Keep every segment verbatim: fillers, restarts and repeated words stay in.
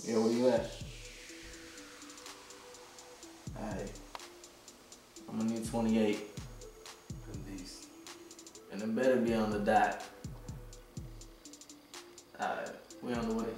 Yeah, where you at? Alright. I'm gonna need twenty-eight. At least. And it better be on the dot. Alright, we on the way.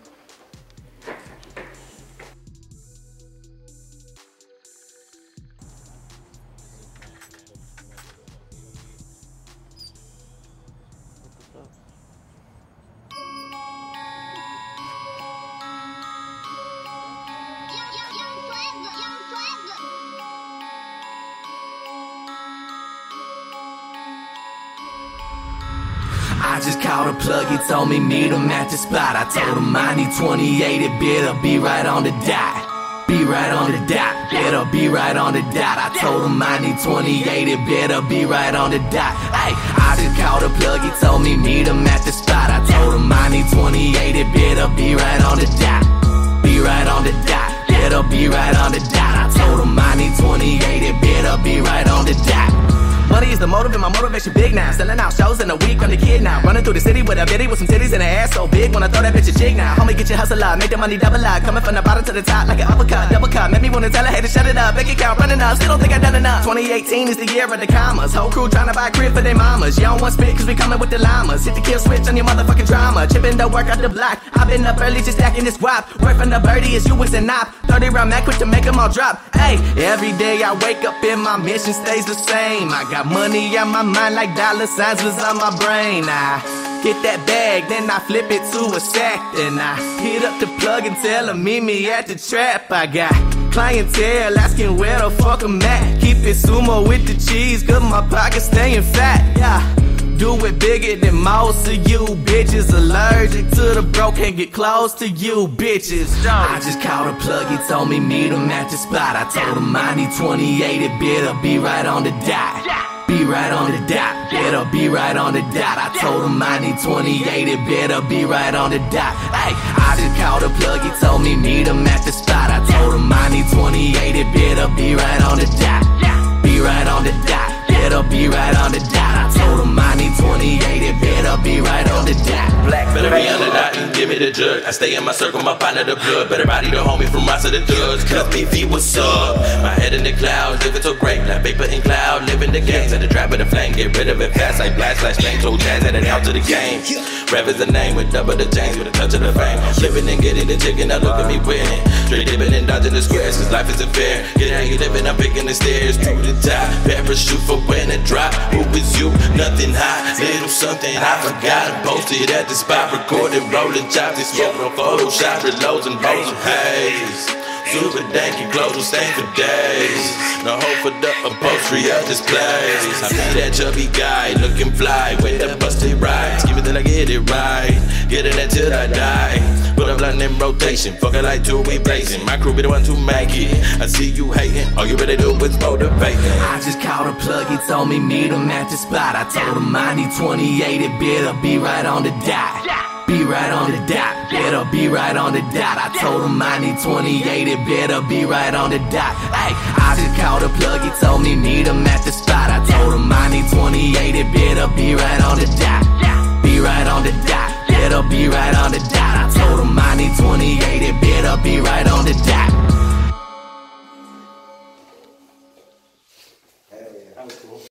I just called a plug, he told me meet him at the spot. I told him I need twenty-eight, it better be right on the dot. Be right on the dot, better be right on the dot. I told him I need twenty-eight, it better be right on the dot. Hey, I just called a plug, he told me meet him at the spot. I told him I need twenty-eight, it better be right on the dot. Be right on the dot, better be right on the dot. I told him I need twenty-eight, it better be right on the dot. Money is the motive and my motivation big now. Selling out shows in a week, I'm the kid now. Running through the city with a bitty with some titties and an ass so big. Wanna throw that bitch a jig now. Homie, get your hustle up, make the money double up. Coming from the bottom to the top like an uppercut, double cut. Make me wanna tell her, hey, to shut it up. Bank account running up, still don't think I done enough. twenty eighteen is the year of the commas. Whole crew trying to buy a crib for their mamas. You don't want spit cause we coming with the llamas. Hit the kill switch on your motherfucking drama. Chipping the work out the block. I've been up early just stacking this guap. Work from the birdie is you was a knob. thirty round Mac quick to make them all drop. Hey, every day I wake up and my mission stays the same. I got money on my mind like dollar signs was on my brain. I get that bag, then I flip it to a sack. Then I hit up the plug and tell him meet me at the trap. I got clientele asking where the fuck I'm at. Keep it sumo with the cheese, cause my pocket's staying fat. Yeah. Do it bigger than most of you bitches. Allergic to the broke, can't get close to you bitches. I just called a plug, he told me meet him at the spot. I told him I need twenty-eight, it better be right on the dot. Be right on the dot, better be right on the dot. I told him I need twenty-eight, it better be right on the dot. Hey, I just called a plug, he told me meet him at the spot. I told him I need twenty-eight, it better be right on the dot. Be right on the dot, better be right on the dot. I told him I need twenty-eight, it better be right on the dot. Black better be on the dot and give me the judge. I stay in my circle, my partner the blood. Better body the homie from Ross to the judge. Cause B V, what's up? My head in the clouds, living so great. Like paper in cloud, living the games. At the trap of the flame, get rid of it fast like blast, slash, bang, toe jazz, add it out to the game. Rev is the name with double the chains, with a touch of the fame. Living and getting the chicken, now look at me winning. Straight dipping and dodging the squares, cause life isn't fair. Get how you living, I'm picking the stairs to the top. Parachute for when it drop. Who is you? Nothing hot, little something I forgot. I posted at the spot, recorded, rolling chops. They smoking on Photoshop, reloads and rolls of haze. Super danky clothes will stay for days. No hope for the upholstery of this place. I be that chubby guy, looking fly, with the busted rides. Give it till I get it right, get it until I die. Put a blunt in rotation, fuck it like two, we blazing. My crew be the one to make it. I see you hating, all you really do is motivate. I just called a plug, he told me meet him at the spot. I told him I need twenty-eight, it better be right on the dot. Be right on the dot, better be right on the dot. I told him I need twenty-eight, it better be right on the dot. Hey, I just called a plug, he told me meet him at the spot. I told him I need twenty-eight, it better be right on the dot. Be right on the dot, better be right on the dot. I told him I need twenty-eight, it better be right on the dot.